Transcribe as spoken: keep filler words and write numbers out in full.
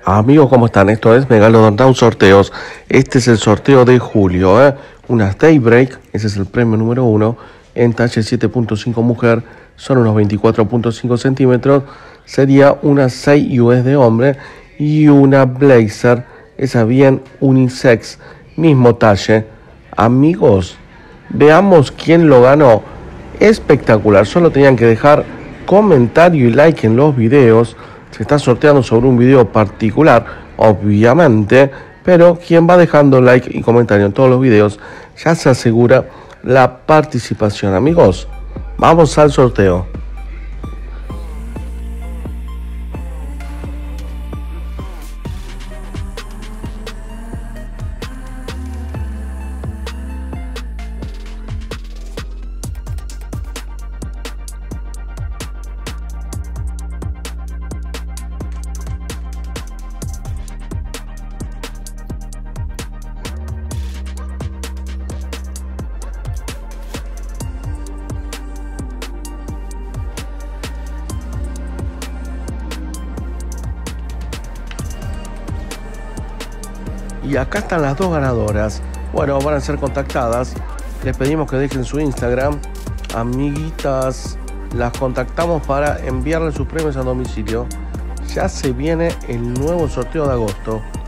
Amigos, ¿cómo están? Esto es Megalodon Down Sorteos. Este es el sorteo de julio, ¿eh? Unas Daybreak, ese es el premio número uno, en talle siete punto cinco mujer, son unos veinticuatro punto cinco centímetros. Sería una seis U S de hombre y una Blazer, esa bien unisex, mismo talle. Amigos, veamos quién lo ganó. Espectacular, solo tenían que dejar comentario y like en los videos. Se está sorteando sobre un video particular, obviamente, pero quien va dejando like y comentario en todos los videos ya se asegura la participación. Amigos, vamos al sorteo. Y acá están las dos ganadoras. Bueno, van a ser contactadas. Les pedimos que dejen su Instagram. Amiguitas, las contactamos para enviarles sus premios a domicilio. Ya se viene el nuevo sorteo de agosto.